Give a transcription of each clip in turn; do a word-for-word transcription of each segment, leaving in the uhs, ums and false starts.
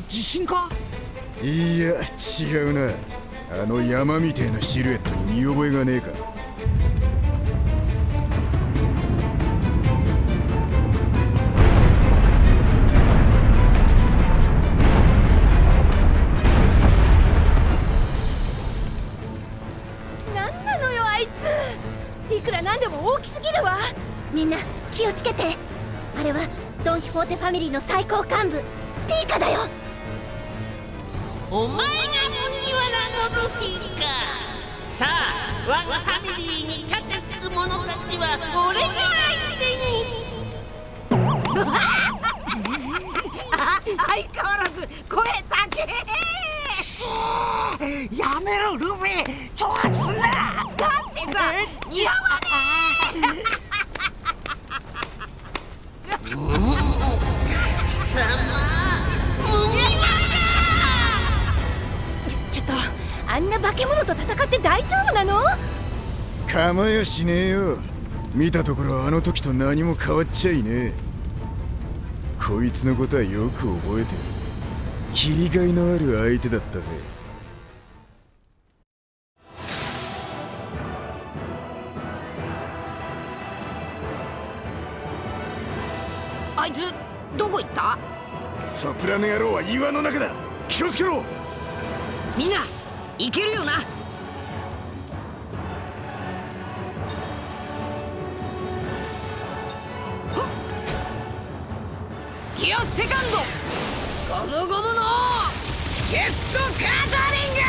地震か？ いや違うな。あの山みてえなシルエットに見覚えがねえか。 なんなのよあいつ。いくらなんでも大きすぎるわ。 みんな気をつけて。あれはドン・キホーテファミリーの最高幹部ピーカだよ。 お前が麦わらのルフィか。さあ我がファミリーに立てつく者たちは俺が相手に。 あ相変わらず声高え。 しーやめろルフィ、挑発すんな。 だってさ似合わね貴様麦わえ。ちょちょっとあんな化け物と戦って大丈夫なの？ 構やしねえよ。見たところあの時と何も変わっちゃいねえ。こいつのことはよく覚えてる。切りがいのある相手だったぜ。 あいつどこ行った？ ソプラノ野郎は岩の中だ。気をつけろ。 みんな行けるよな。ギアセカンドゴムゴムのジェットガザリング。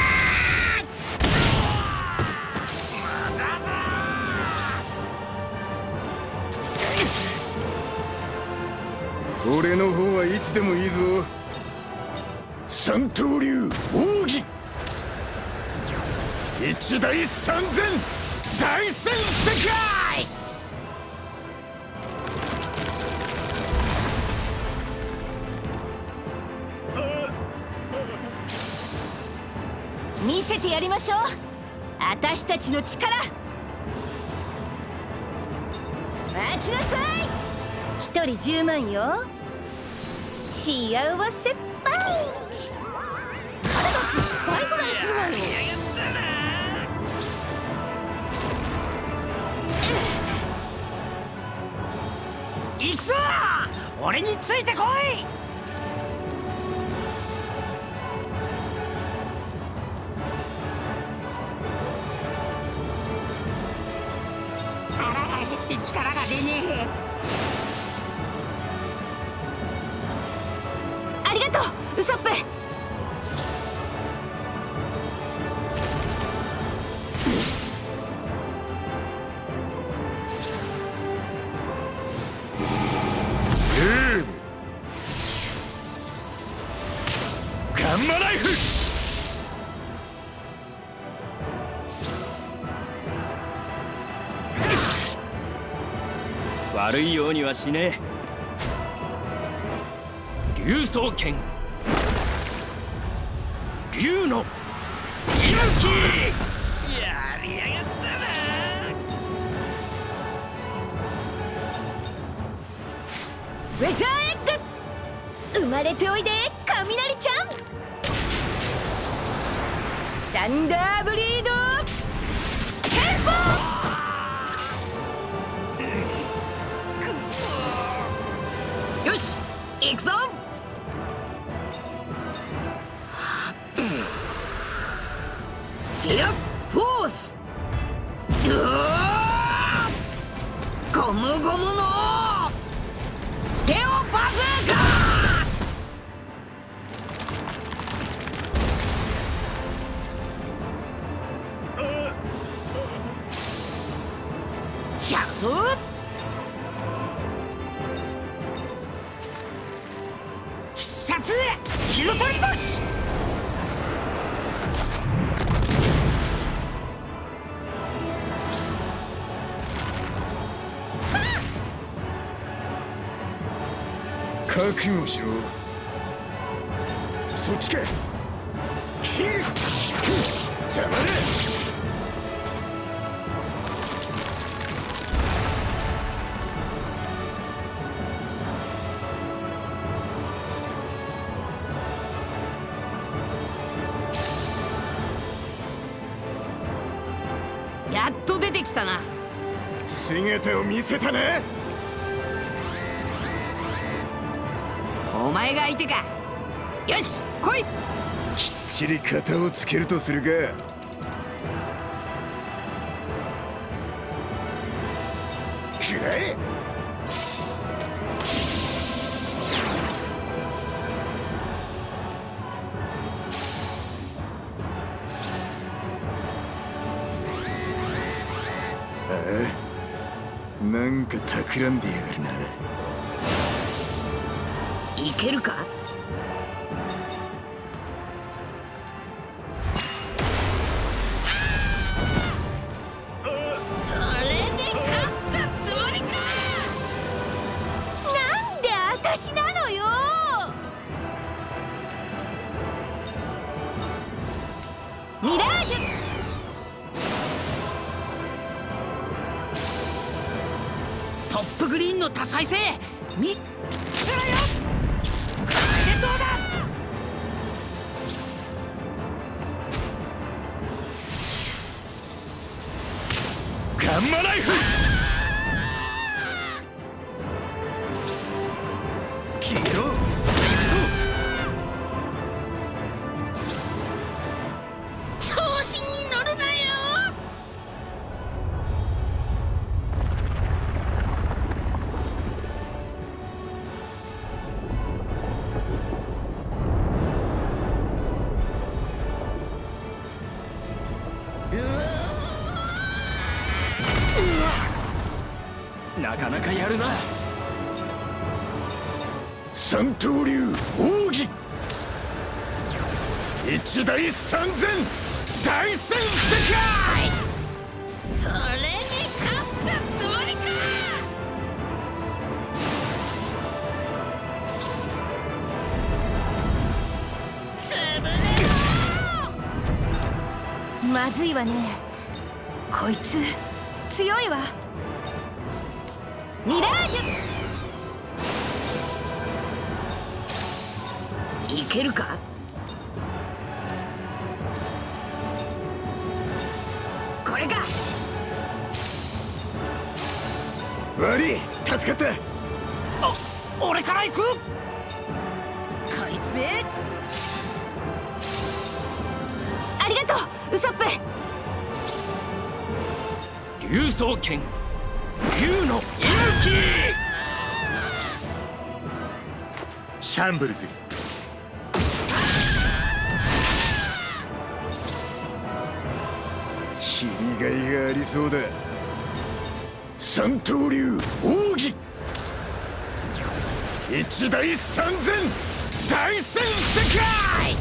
俺の方はいつでもいいぞ。三刀流奥義一大三千大戦世界。 見せてやりましょう私たちの力。待ちなさい。一人じゅうまんよ。幸せパンチ。彼だって失敗ぐらいするわよ。 行くぞ俺についてこい。腹が減って力が出ねえ。 ありがとうウソップ。 ガンマライフ。 悪いようにはしねえ。竜双剣竜の息吹。やりやがったな。 ウェザーエッグ生まれておいで雷ちゃん。サンダーブリードテンポ。よし行くぞ。ギアフォース。うわゴムゴムのテオバズーカ。やるぞ。必殺火の鳥星。 覚悟しろ。そっちか。キル邪魔だ。 やっと出てきたな。 姿を見せたな。 お前が相手か。よし来い。 きっちり型をつけるとするか。くらえ。ああ、なんか企んでやがるな。 いけるか。 それで勝ったつもりか。 なんで私なのよ。ミラージュ。 トップグリーンの多彩性みっつらよ。これでどうだ。ガンマライフ。黄色行くぞ。 調子に乗るなよ。 なかなかやるな。 三刀流奥義一大三千大戦世界。 それで勝ったつもりか。つぶれろ。 まずいわね。こいつ強いわ。ミラージュ。 いけるか。これか。 悪い、助かった。 お俺から行く。こいつでありがとうウソップ。 竜双剣竜の息吹。シャンブルズ。 切りがいがありそうだ。三刀流奥義一大三千大戦世界。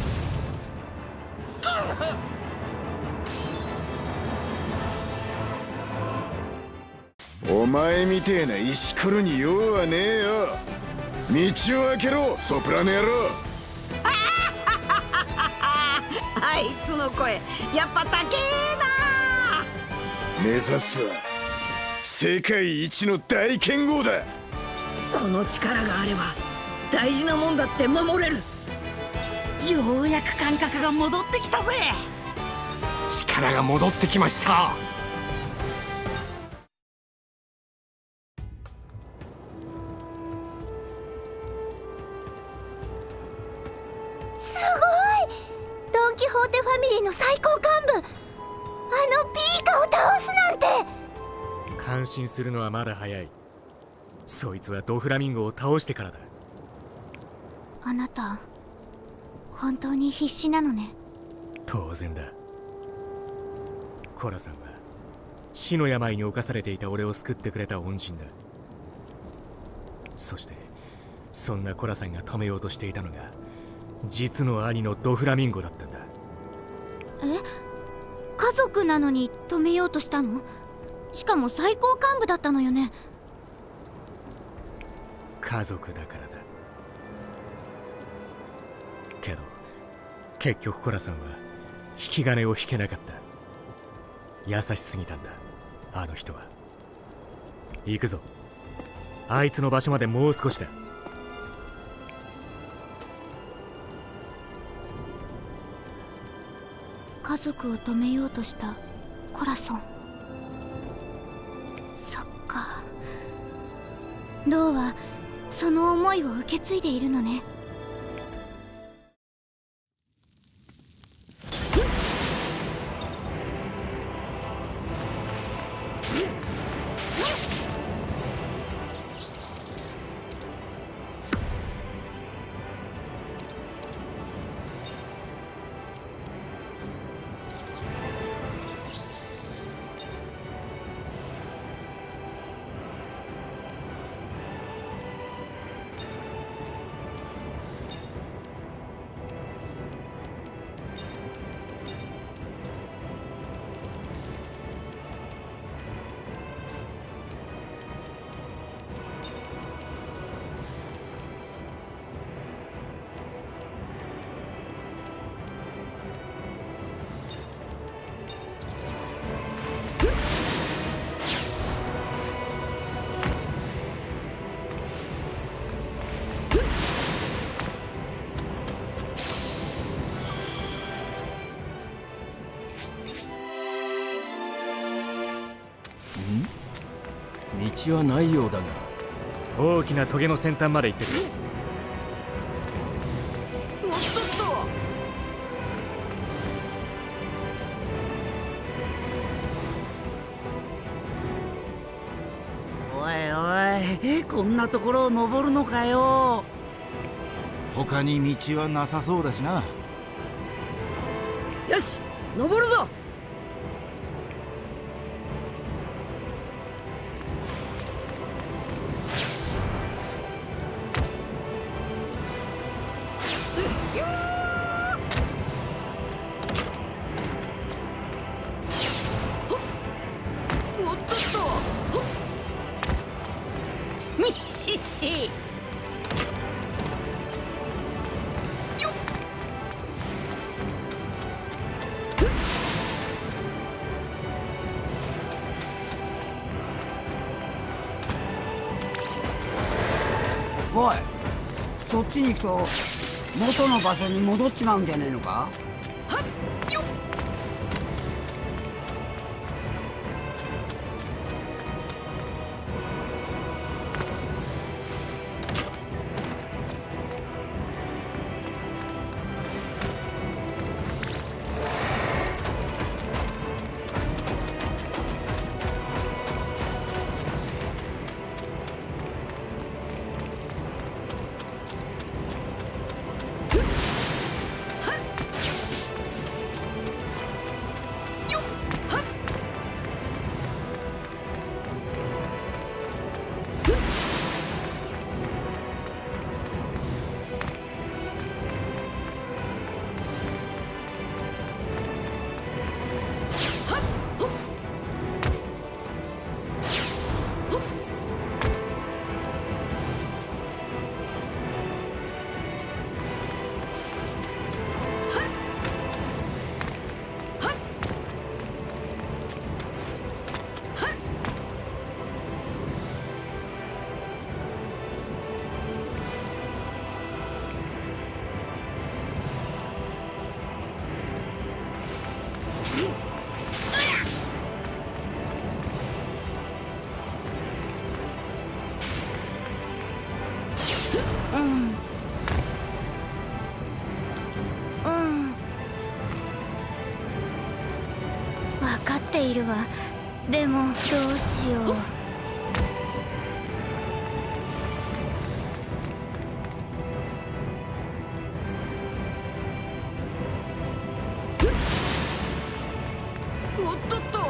お前みてえな石ころに用はねえよ。道を開けろソプラノ野郎。 あいつの声やっぱ高えな。 目指すは世界一の大剣豪だ。 この力があれば大事なもんだって守れる。 ようやく感覚が戻ってきたぜ。力が戻ってきました。 すごい。ドン・キホーテファミリーの最高幹部、あのピーカを倒すなんて。 感心するのはまだ早い。そいつはドフラミンゴを倒してからだ。 あなた本当に必死なのね。 当然だ。コラさんは死の病に侵されていた俺を救ってくれた恩人だ。そしてそんなコラさんが止めようとしていたのが実の兄のドフラミンゴだったんだ。 え、家族なのに止めようとしたの？しかも最高幹部だったのよね。 家族だからだ。けど結局コラさんは引き金を引けなかった。優しすぎたんだあの人は。行くぞ。あいつの場所までもう少しだ。 家族を止めようとしたコラソン。 ローはその思いを受け継いでいるのね。 道はないようだが。 大きなトゲの先端まで行ってくる。 もっとっと。おいおい、こんなところを登るのかよ。 他に道はなさそうだしな。 よし、登るぞ。 おい、そっちに行くと元の場所に戻っちまうんじゃねえのか。 はっよっ。 いるわ。でもどうしよう。 おっとっと。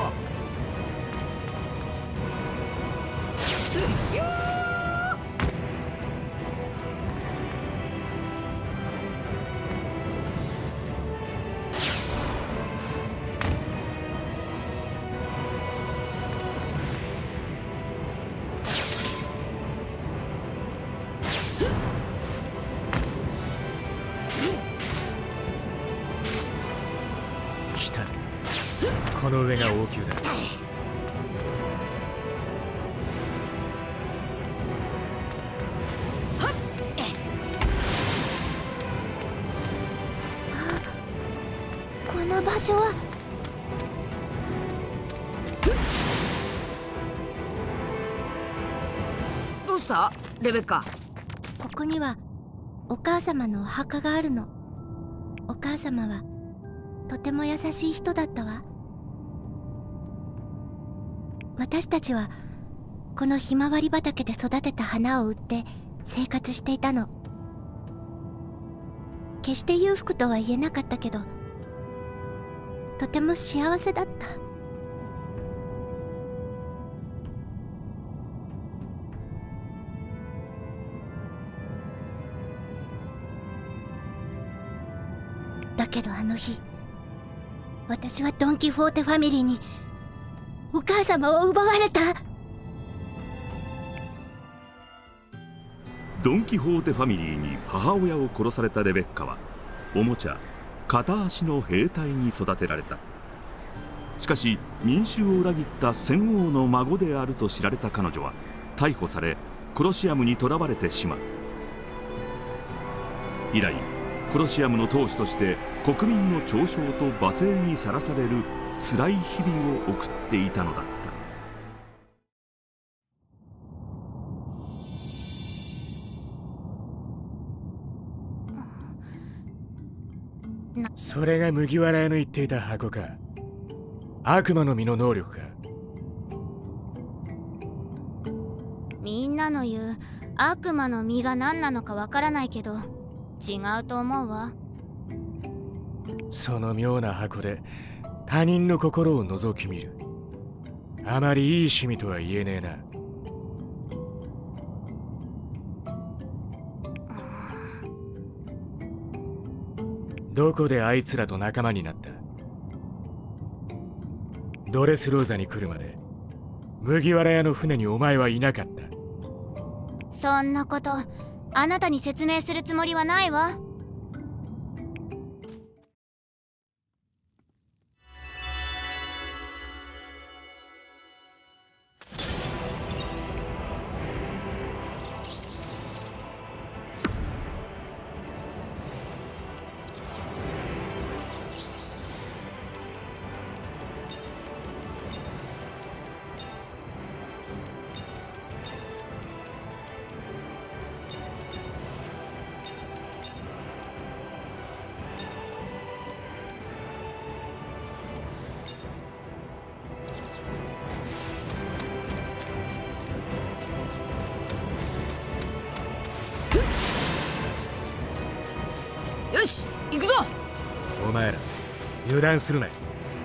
この上が王宮だ。 この場所はうどうしたレベッカ？ ここにはお母様のお墓があるの。お母様はとても優しい人だったわ。私たちはこのひまわり畑で育てた花を売って生活していたの。決して裕福とは言えなかったけど、とても幸せだった。だけどあの日、私はドン・キホーテファミリーにお母様を奪われた。 ドン・キホーテファミリーに母親を殺されたレベッカはおもちゃ片足の兵隊に育てられた。しかし民衆を裏切った戦王の孫であると知られた彼女は逮捕されコロシアムに囚われてしまう。以来コロシアムの当主として国民の嘲笑と罵声にさらされる辛い日々を送っていたのだった。 それが麦わら屋の言っていた箱か。悪魔の実の能力か。 みんなの言う悪魔の実が何なのかわからないけど、違うと思うわ。 その妙な箱で他人の心を覗き見る。あまりいい趣味とは言えねえな。どこであいつらと仲間になった？ドレスローザに来るまで麦わら屋の船にお前はいなかった。 そんなことあなたに説明するつもりはないわ。 よし、行くぞ。 お前ら油断するな。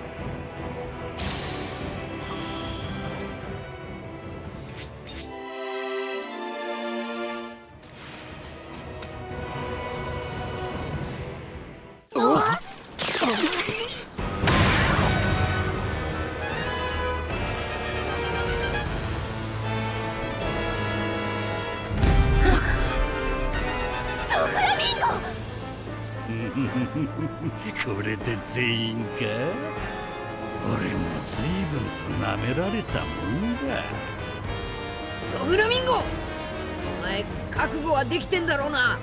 これで全員か？俺も随分と舐められたもんだ。 ドフラミンゴ、お前覚悟はできてんだろうな。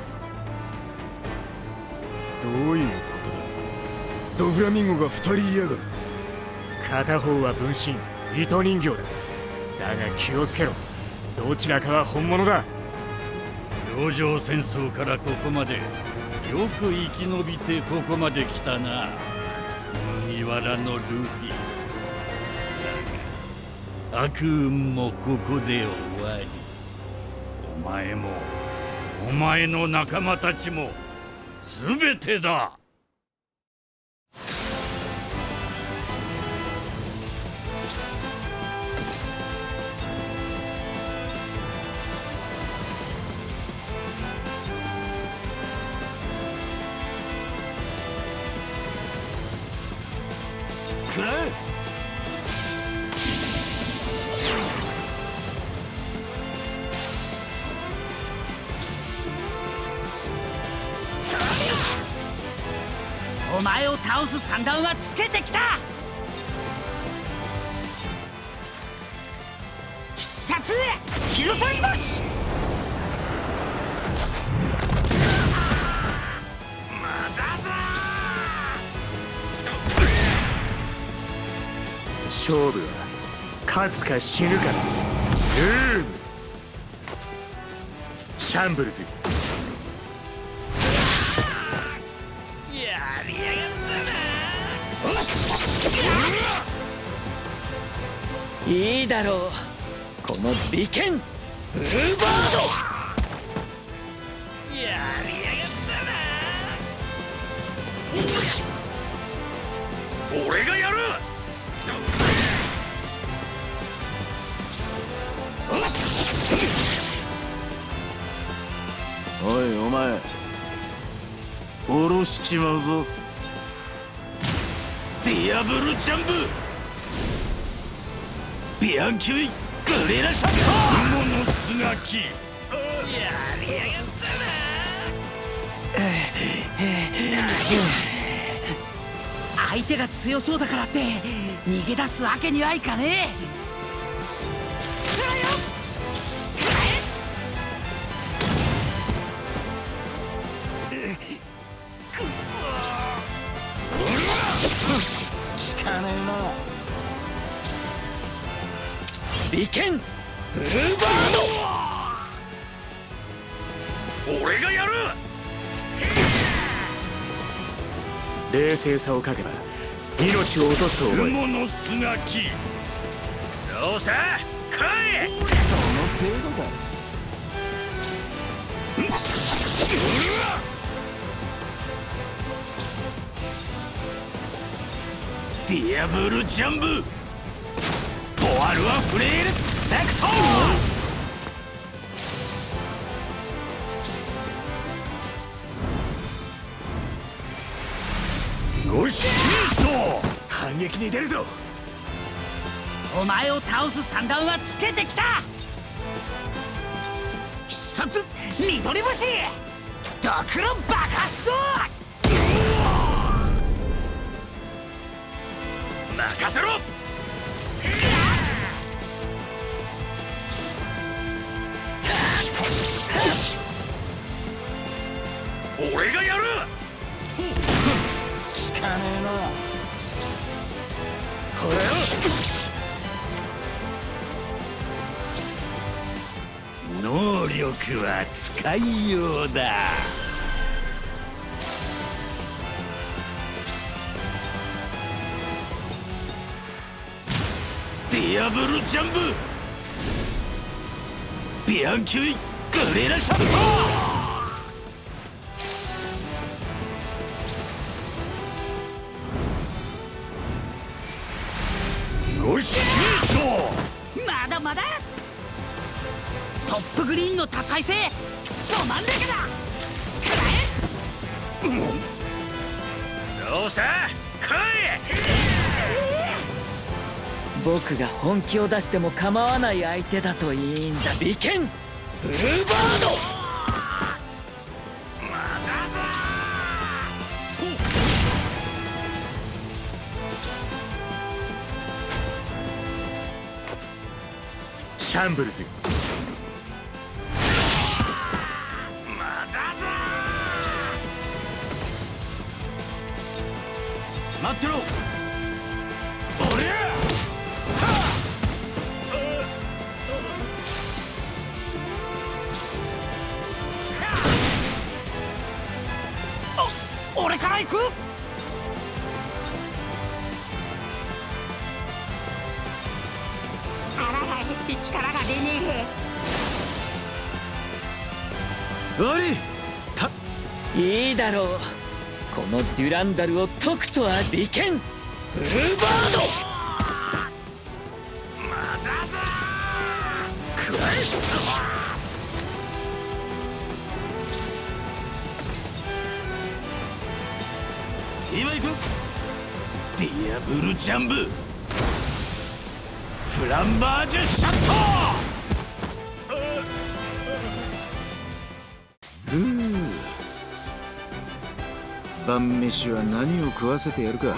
どういうことだ？ドフラミンゴが二人いやがる。 片方は分身糸人形だ。だが気をつけろ、どちらかは本物だ。 洋上戦争からここまでよく生き延びてここまで来たな、麦わらのルフィ。だが悪運もここで終わり、お前もお前の仲間たちも全てだ。 くらえ。 お前を倒す算段はつけてきた。必殺気の取り星。 勝負は勝つか死ぬかだ。ルームシャンブルズ。 やりやがったな。 いいだろう、この美剣ブルーバード。 やりやがったな。俺がやる。 おいお前、下ろしちまうぞ。 ディアブルジャンブビアンキュイグレラシャット雲のすがき。 やりやがったな。相手が強そうだからって逃げ出すわけにはいかねえ。 効かねえな。 美剣ブルーバード。俺がやる。 冷静さをかけば命を落とすと思え。 雲のすがき。どうした来い。 その程度だ。 ディアブルジャンブボワルアフレールスペクトー。よしヒート反撃に出るぞ。 お前を倒す算段はつけてきた。必殺緑星ドクロ爆発走。 任せろ。俺がやる。 効かねえな。 これよ。能力は使いようだ。ディアブルジャンブビアンキュイグレラシャット。よしヒート。 まだまだ。トップグリーンの多彩性ど真ん中だ。くらえ。 どうした来い。 僕が本気を出しても構わない相手だといいんだ。美剣ブルーバード。 まだだ。 シャンブルズ。 まだだ。 待ってろ。 俺俺から行く。 腹が減って力が出ね悪い。たいいだろう、このデュランダルを解くとは。美剣ブルーバード。 まだだ。 くらえ。 今行く。 ディアブルジャンブフランバージュシャット。 ふう、晩飯は何を食わせてやるか。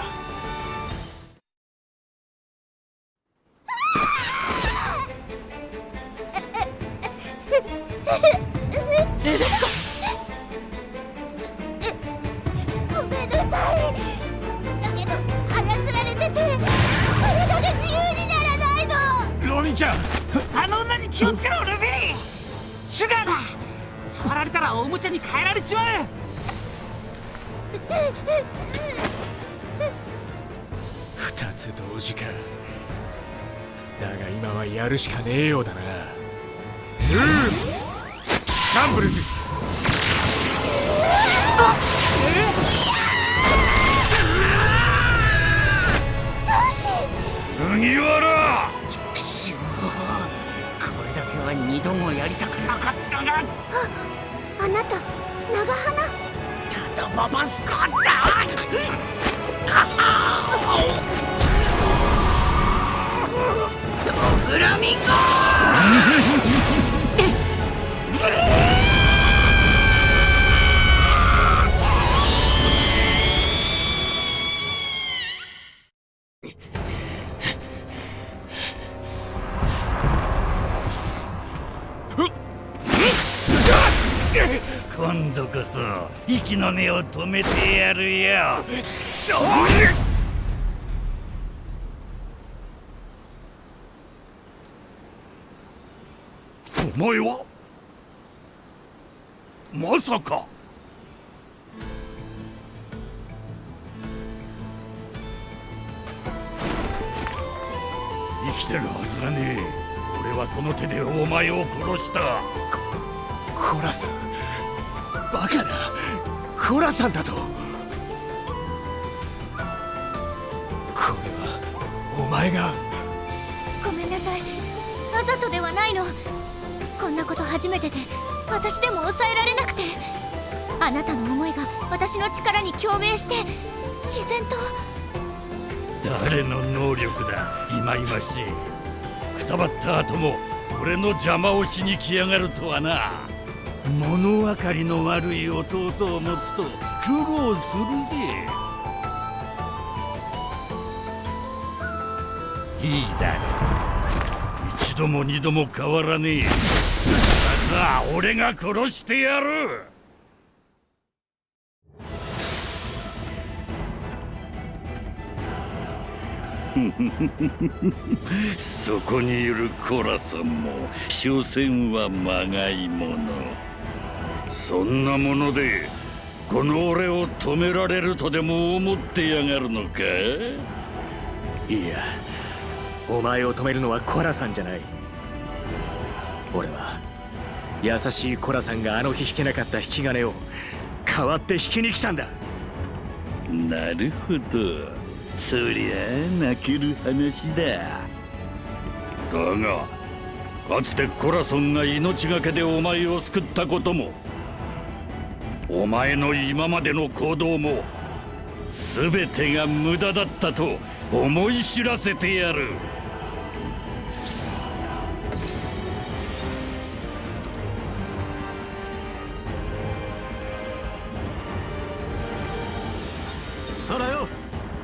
ごめんなさい。だけど操られてて体が自由にならないの。 ロビンちゃん、 あの女に気をつけろルビー。シュガーだ。 張られたらおもちゃに変えられちまう。 二つ同時か。だが今はやるしかねえようだな。シャンブルズ。 麦わら。 くしょう、これだけは二度もやりたくなかったな。 あ、あなた長花。 ただババスカだ。フラミンゴ。 今度こそ息の根を止めてやるよ。お前はまさか。生きてるはずがねえ。俺はこの手でお前を殺した。 コラさん、バカな。コラさんだと。これはお前が。 ごめんなさい、わざとではないの。こんなこと初めてで、私でも抑えられなくて。あなたの思いが私の力に共鳴して、自然と。 誰の能力だ、いまいましい。くたばった後も俺の邪魔をしに来やがるとはな。物分かりの悪い弟を持つと苦労するぜ。いいだろう。一度も二度も変わらねえ。さあ俺が殺してやる。そこにいるコラさんも所詮はまがいもの。そんなものでこの俺を止められるとでも思ってやがるのか。 いや、お前を止めるのはコラさんじゃない。俺は優しいコラさんがあの日引けなかった引き金を代わって引きに来たんだ。 なるほど、そりゃあ泣ける話だ。だがかつてコラソンが命がけでお前を救ったことも、お前の今までの行動も全てが無駄だったと思い知らせてやる。 そらよ。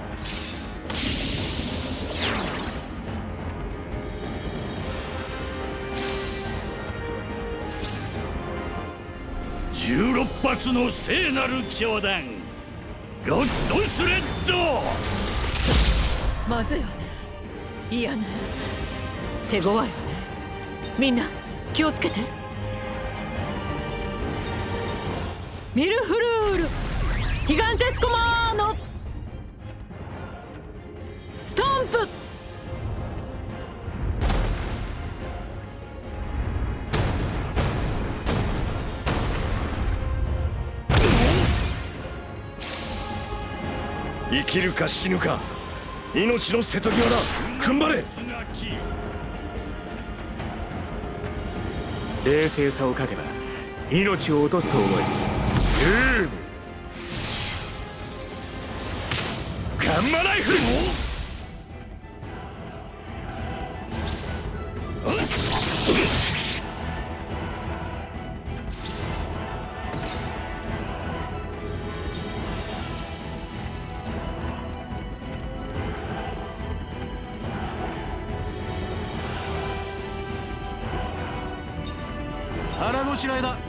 じゅうろっぱつの聖なる教団ゴッドスレッド。 まずいわね。いやね、手強いわね。みんな気をつけて。ミルフルールギガンテスコマーノストンプ。 生きるか死ぬか、命の瀬戸際だ。踏ん張れ。冷静さを欠けば命を落とすと思い。ユームガンマライフル。 腹ごしらえだ。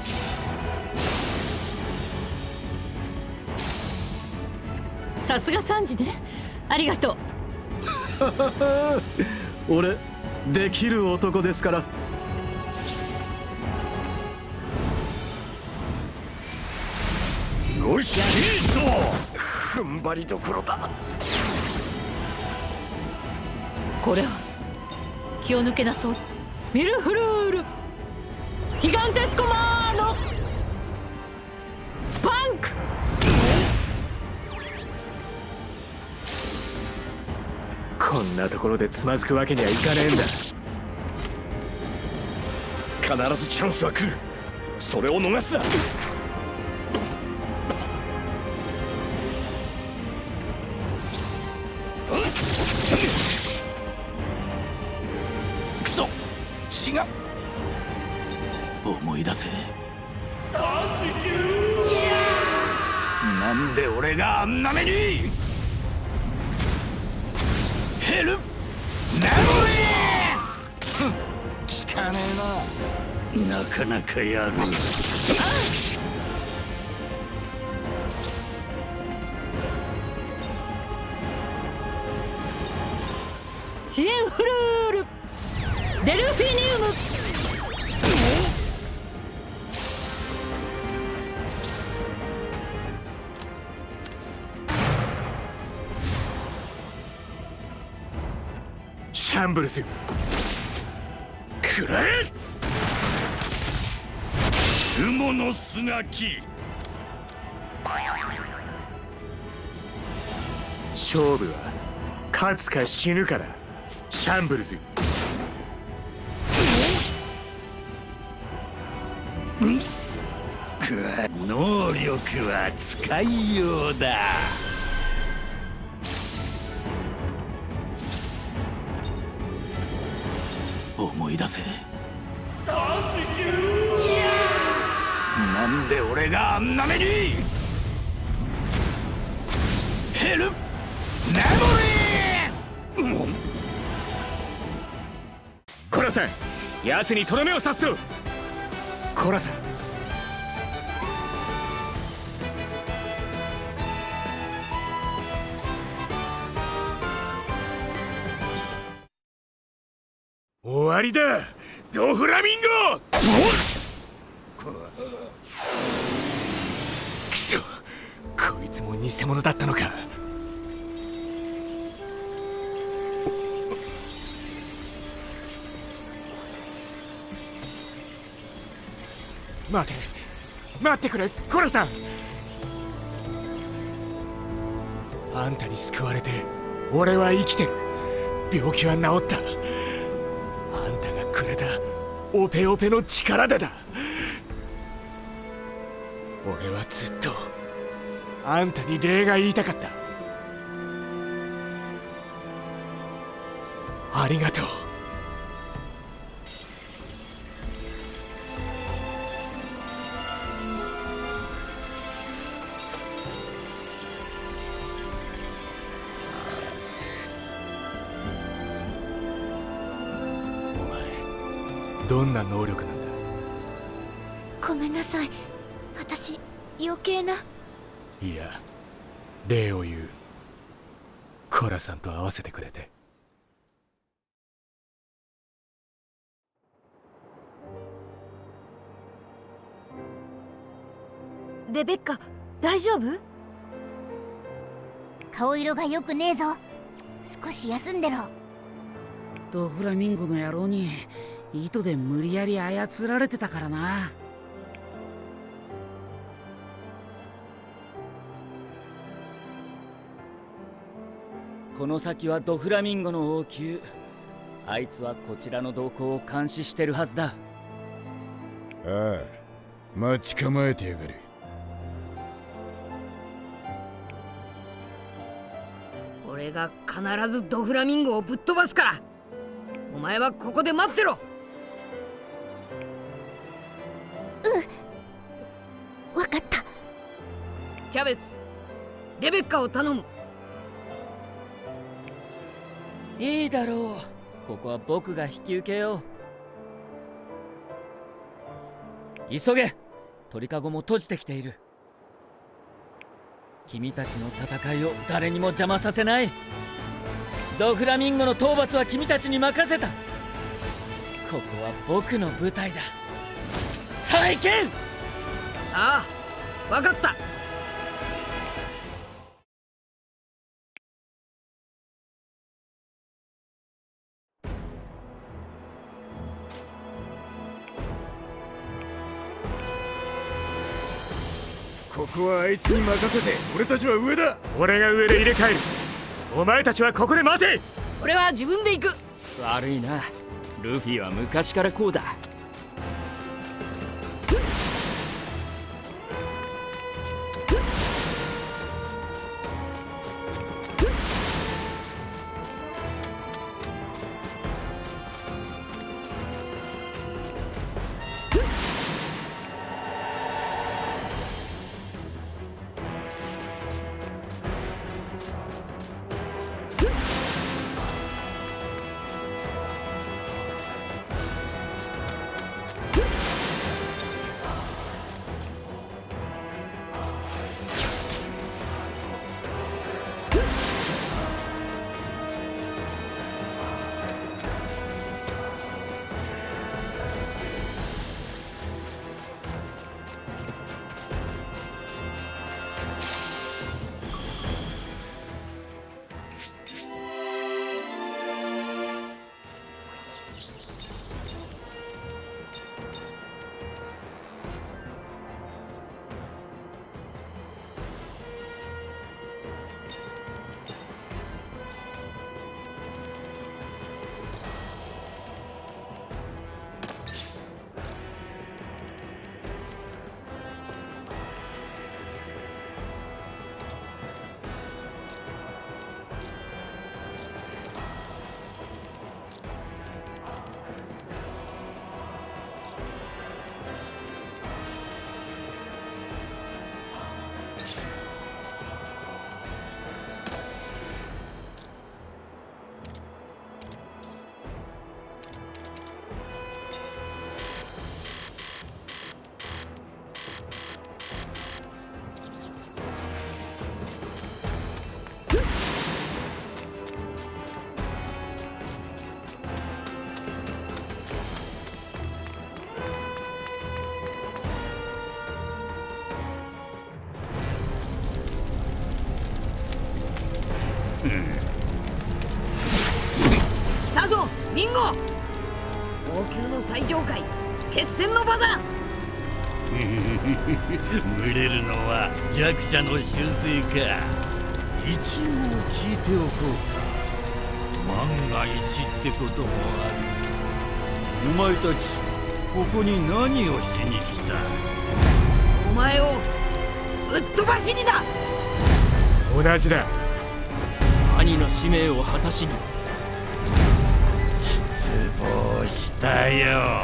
さすがサンジね、ありがとう。 俺できる男ですから。 よし、ヒット。 踏ん張りどころだ。 これは気を抜けなそう。ミルフルールギガンテスコマーノスパンク。 こんなところでつまずくわけにはいかねえんだ。必ずチャンスは来る。それを逃すな。 クソ血が。思い出せ。なんで俺があんな目に。ヘルナモリス。聞かねえな。なかなかやる。 シエンフルールデルフィニウム。 シャンブルスくらえ。 雲のすがき。 勝負は勝つか死ぬかだ。シャンブルズ。 能力は使いようだ。 思い出せ。なんで俺があんな目に。ヘルナモリス。 コラさん、奴にとどめを刺すぞ。コラさん。終わりだ、ドフラミンゴ。くそ、こいつも偽物だったのか。待て待ってくれ、コラさん。あんたに救われて俺は生きてる。病気は治った。あんたがくれたオペオペの力でだ。俺はずっとあんたに礼が言いたかった。ありがとう。どんな能力なんだ。 ごめんなさい、私余計な。 いや、礼を言う。コラさんと会わせてくれて。 レベッカ、大丈夫？ 顔色が良くねえぞ。少し休んでろ。 ドフラミンゴの野郎に糸で無理やり操られてたからな。 この先はドフラミンゴの王宮。あいつはこちらの動向を監視してるはずだ。 ああ、待ち構えてやがる。 俺が必ずドフラミンゴをぶっ飛ばすから、お前はここで待ってろ。 うん、分かった。 キャベツ、レベッカを頼む。 いいだろう、ここは僕が引き受けよう。急げ、鳥かごも閉じてきている。君たちの戦いを誰にも邪魔させない。ドフラミンゴの討伐は君たちに任せた。ここは僕の舞台だ。さあ行けん。 ああ、分かった。 はあいつに任せて俺たちは上だ。 俺が上で入れ替える。お前たちはここで待て。 俺は自分で行く。 悪いな、ルフィは昔からこうだ。 来たぞリンゴ。王宮の最上階決戦の場だ。 群れるのは弱者の習性か。一応聞いておこうか。万が一ってこともある。お前たちここに何をしに来た？ お前をぶっ飛ばしにだ。 同じだ。 兄の使命を果たしに。 失望したよ。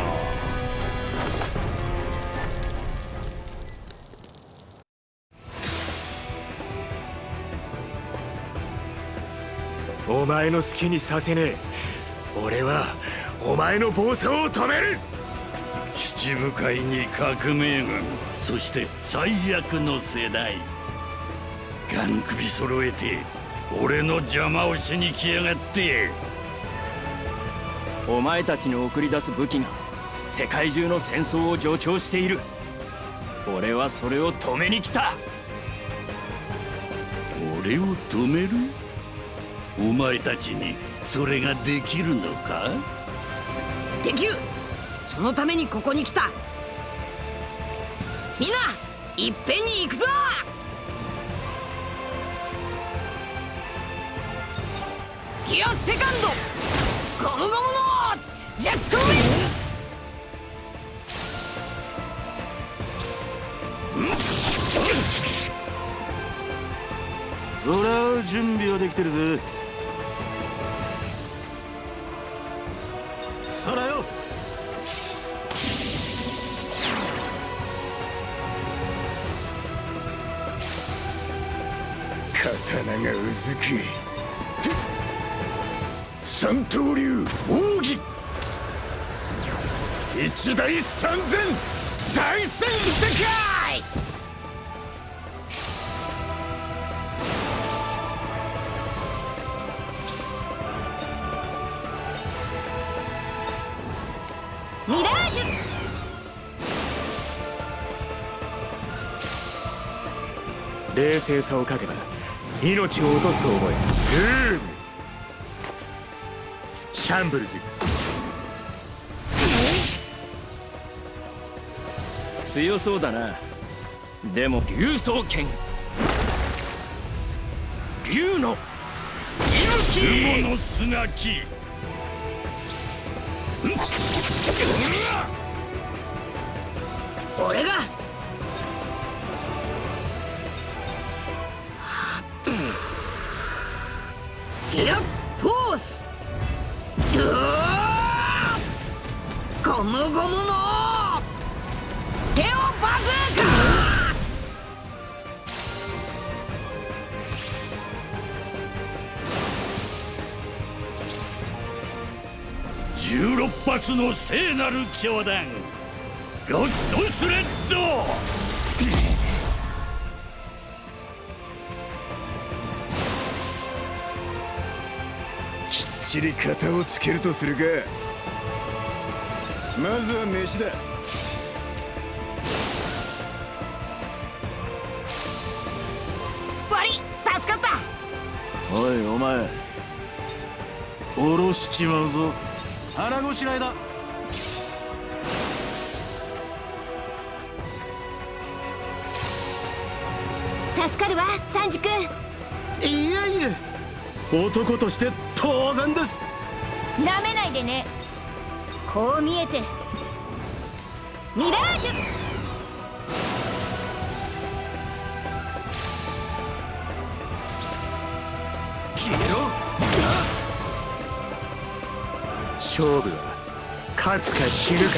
お前の好きにさせねえ。俺はお前の暴走を止める。 七部会に革命軍、そして最悪の世代。ガン首揃えて俺の邪魔をしに来やがって。 お前たちに送り出す武器が世界中の戦争を助長している。俺はそれを止めに来た。 俺を止める？お前たちにそれができるのか？ できる。そのためにここに来た。みんないっぺんに行くぞ。ギアセカンドゴムゴムのジェットウィン。 俺は準備はできてるぜ。 そらよ。刀がうずく。三刀流奥義。一大三千大戦世界。 ミラージュ。冷静さをかけば命を落とすと思え。ルームシャンブルズ。 強そうだな。 でも竜双剣、竜の息吹、 雲の砂木。 俺がいやフォース、うわーゴムゴムのテオバズーカ。 じゅうろっぱつの聖なる教団ゴッドスレッド。 きっちり型をつけるとするか。まずは飯だ。 悪い、助かった。 おいお前、下ろしちまうぞ。腹ごしらえだ。 助かるわ、サンジ君。 いやいや、男として当然です。 なめないでね。こう見えてミラージュ。 消えろ。 勝負は勝つか死ぬか。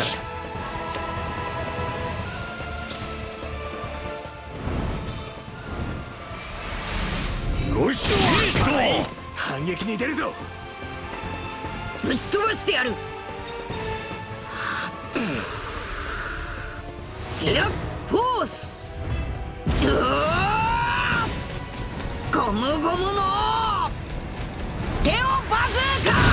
ごしょ反撃に出るぞ。 ぶっ飛ばしてやる。いやフォース、うわーゴムゴムのテオバズーカ。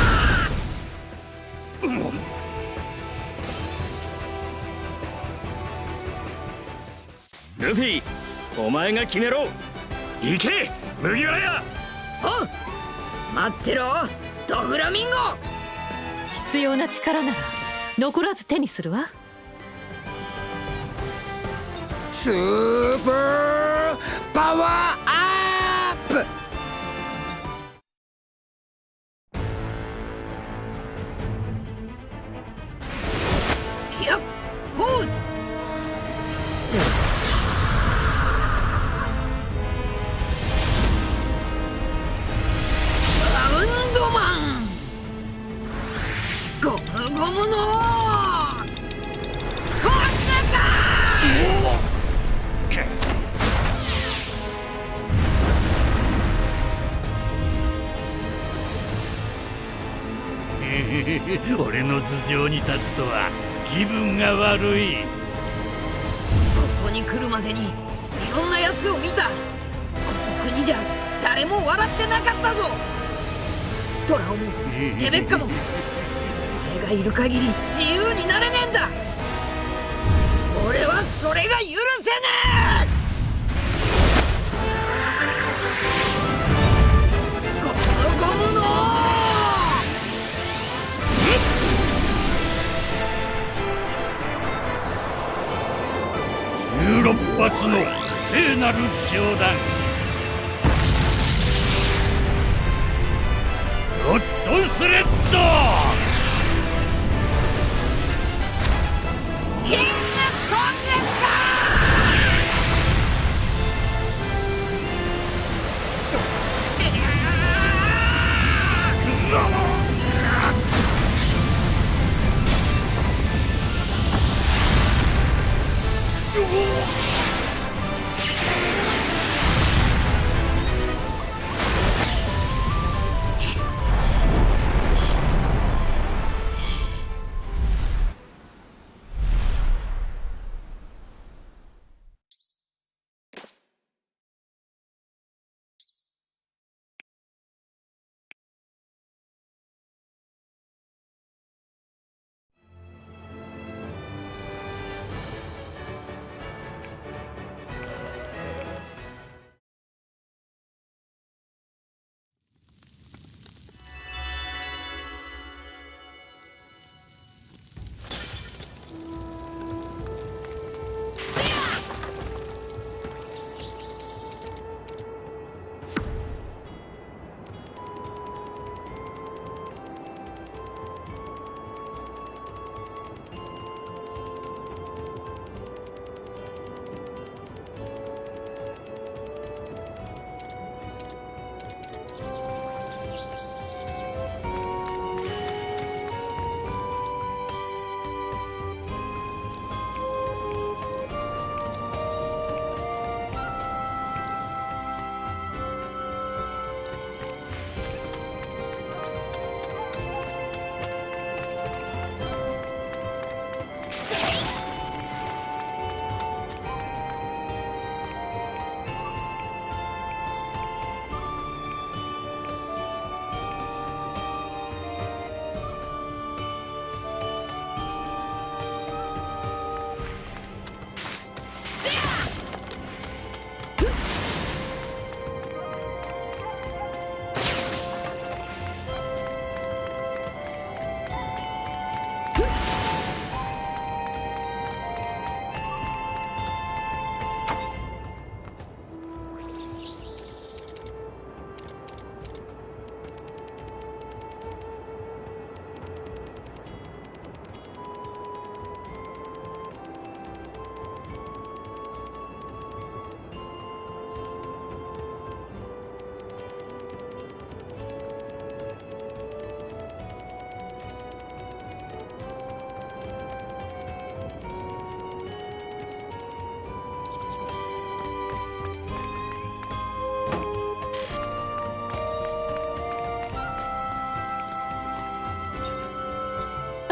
ルフィ、お前が決めろ。 行け麦わら屋。 おう、待ってろドフラミンゴ。 必要な力なら残らず手にするわ。 スーパーパワーアップ。いやフォース、バウンドマン、ゴムゴムのコースだ。 俺の頭上に立つとは気分が悪い。 ここに来るまでにいろんなやつを見た。この国じゃ誰も笑ってなかったぞ。トラオもレベッカもお前がいる限り自由になれねえんだ。俺はそれが許せねえ。ゴムゴムのじゅうろっぱつの聖なる教団ゴッドスレッド。 キングコング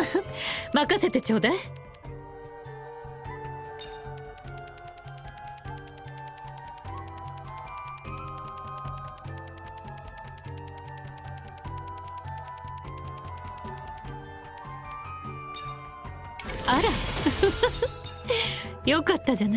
任せてちょうだい。あらよかったじゃない。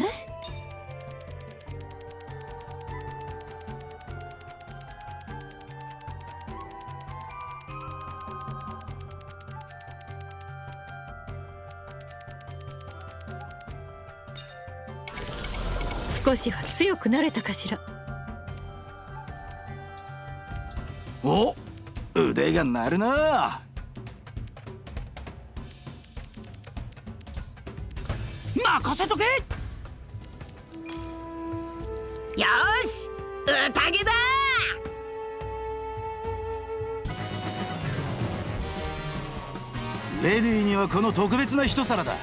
少しは強くなれたかしら。 お、腕が鳴るな。 任せとけ。 よし、宴だ。 レディーにはこの特別な一皿だ。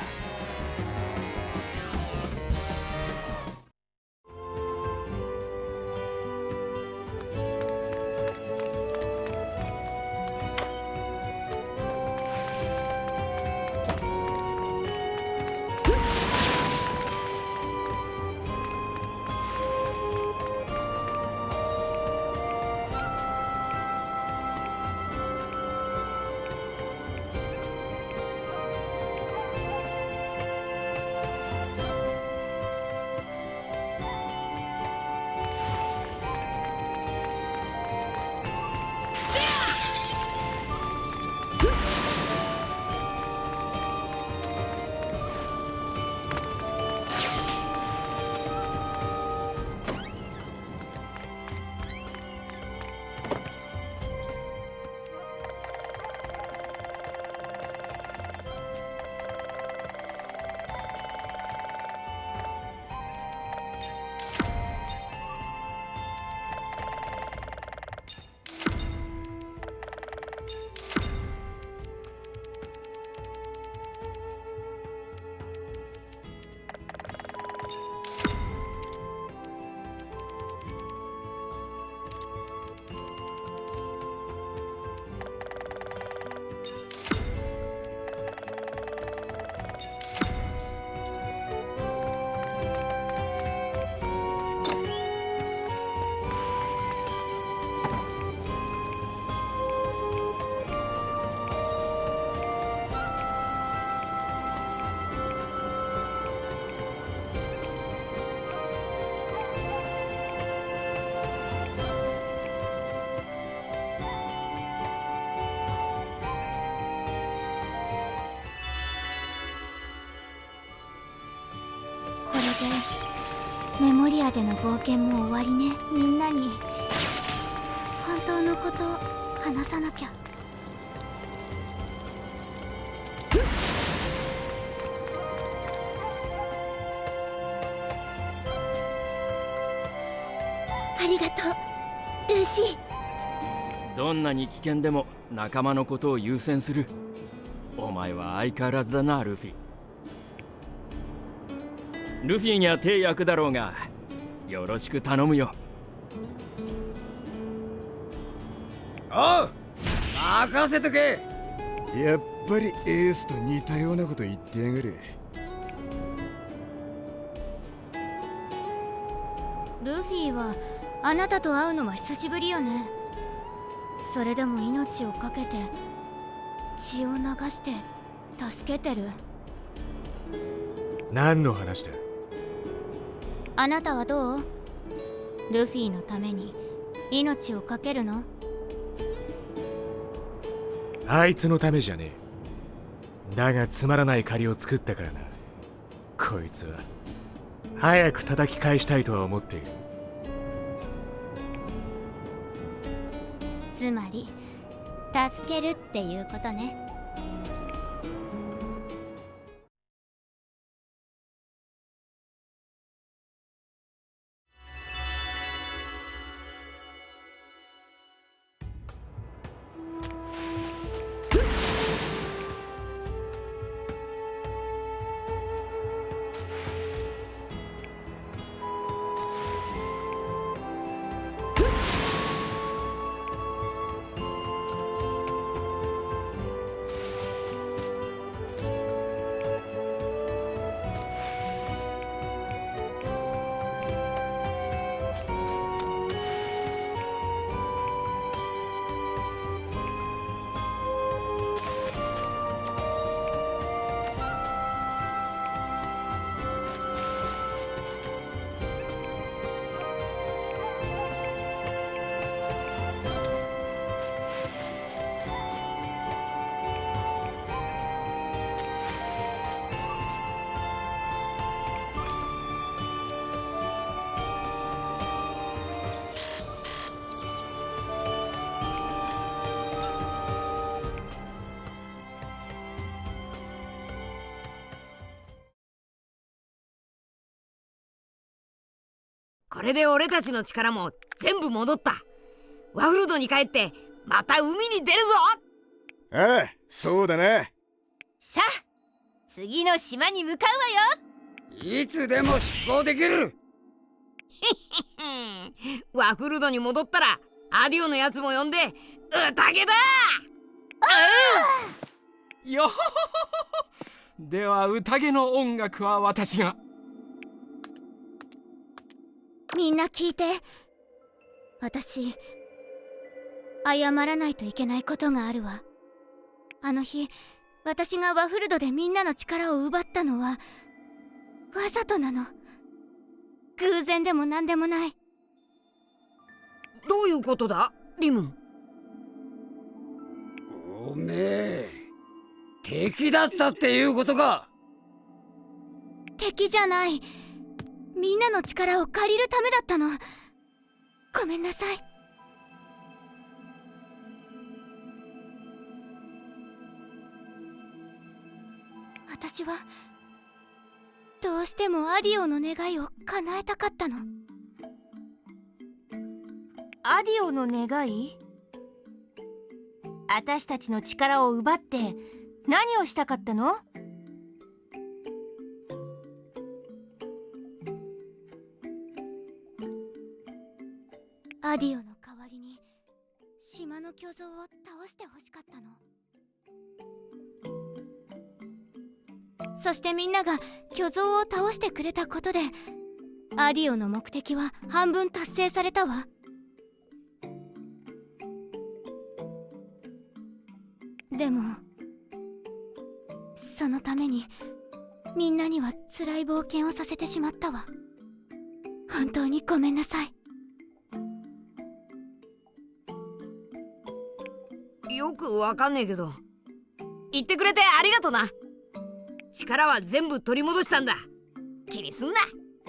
メモリアでの冒険も終わりね。みんなに本当のこと話さなきゃ。ありがとうルーシー。 どんなに危険でも仲間のことを優先する。お前は相変わらずだなルフィ。ルフィには手焼くだろうがよろしく頼むよ。 おう、 任せとけ。 やっぱりエースと似たようなこと言ってやがる。 ルフィはあなたと会うのは久しぶりよね。それでも命を懸けて血を流して助けてる。 何の話だ。 あなたはどう？ルフィのために命を懸けるの？ あいつのためじゃねえ。だがつまらない借りを作ったからな。こいつは早く叩き返したいとは思っている。 つまり助けるっていうことね。 これで俺たちの力も全部戻った。ワフルドに帰ってまた海に出るぞ。 ああ、そうだな。 さあ次の島に向かうわよ。 いつでも出航できる。 ワフルドに戻ったらアディオのやつも呼んで宴だ。 よほほほでは宴の音楽は私が。 みんな聞いて。私謝らないといけないことがあるわ。あの日私がワフルドでみんなの力を奪ったのはわざとなの。偶然でも何でもない。 どういうことだリム？ おめえ敵だったっていうことか？ 敵じゃない。みんなの力を借りるためだったの。ごめんなさい。私はどうしてもアディオの願いを叶えたかったの。 アディオの願い？私たちの力を奪って何をしたかったの？ アディオの代わりに島の巨像を倒してほしかったの。そしてみんなが巨像を倒してくれたことでアディオの目的は半分達成されたわ。でもそのためにみんなには辛い冒険をさせてしまったわ。本当にごめんなさい。 よくわかんねえけど言ってくれてありがとな。力は全部取り戻したんだ。気にすんな。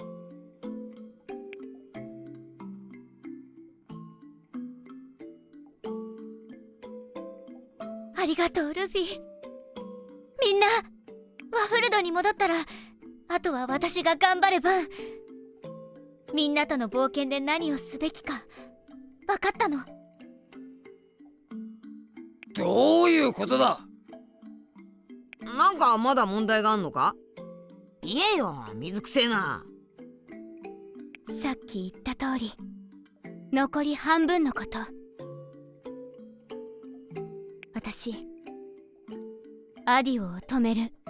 ありがとうルフィ。みんなワフルドに戻ったらあとは私が頑張れば。みんなとの冒険で何をすべきか分かったの。 どういうことだ？ なんかまだ問題があんのか？言えよ、水くせえな。 さっき言った通り残り半分のこと。私アディオを止める。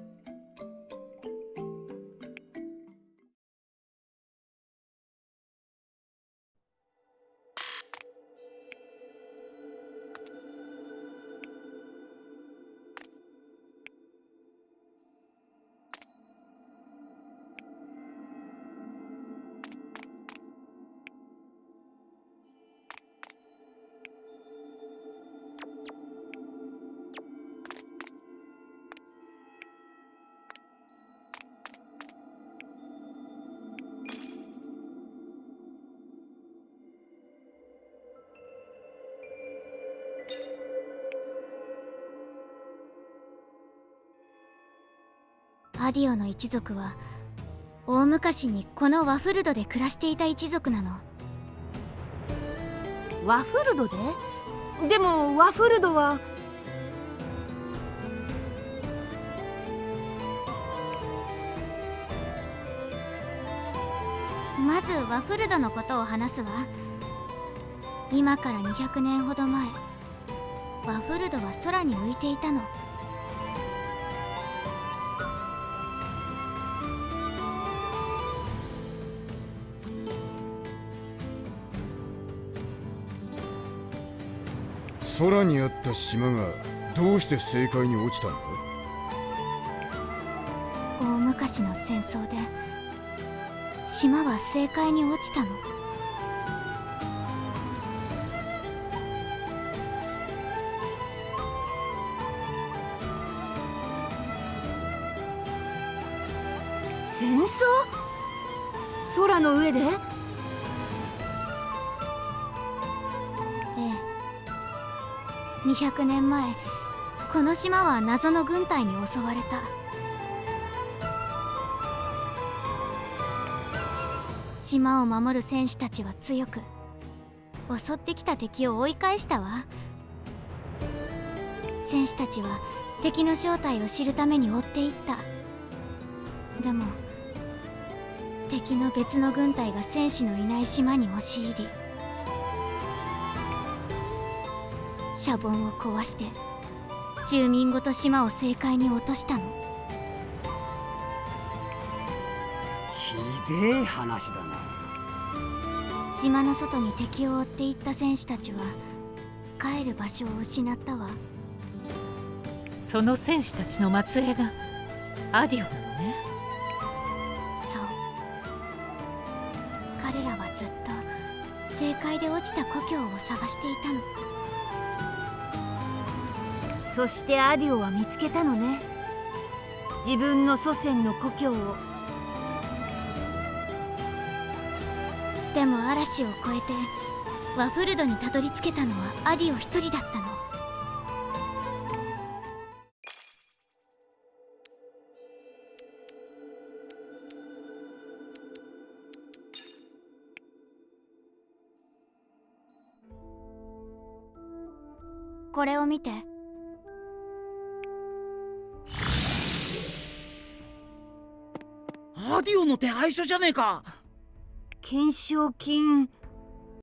アディオの一族は大昔にこのワフルドで暮らしていた一族なの。 ワフルドで？でもワフルドはまずワフルドのことを話すわ。今からにひゃくねんほど前ワフルドは空に浮いていたの。 空にあった島がどうして正解に落ちたんだ？ 大昔の戦争で島は正解に落ちたの。 戦争？空の上で？ にひゃくねんまえこの島は謎の軍隊に襲われた。 島を守る戦士たちは強く、襲ってきた敵を追い返したわ。戦士たちは敵の正体を知るために追っていった。でも敵の別の軍隊が戦士のいない島に押し入り、シャボンを壊して住民ごと島を政界に落としたの。 ひでえ話だな。 島の外に敵を追っていった戦士たちは帰る場所を失ったわ。 その戦士たちの末裔がアディオなのね。 そう、彼らはずっと政界で落ちた故郷を探していたの。 そしてアディオは見つけたのね、自分の祖先の故郷を。 でも嵐を越えてワフルドにたどり着けたのはアディオ一人だったの。これを見て。 アディオの手配書じゃねえか。 懸賞金